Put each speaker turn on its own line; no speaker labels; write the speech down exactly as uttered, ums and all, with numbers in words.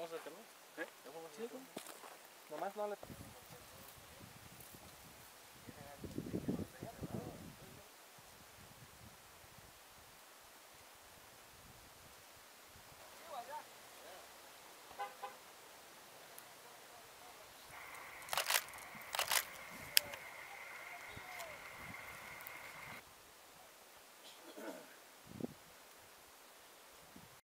el tema? ¿Eh? ¿Ya fuimos
Sí,
el tema?
nomás no le...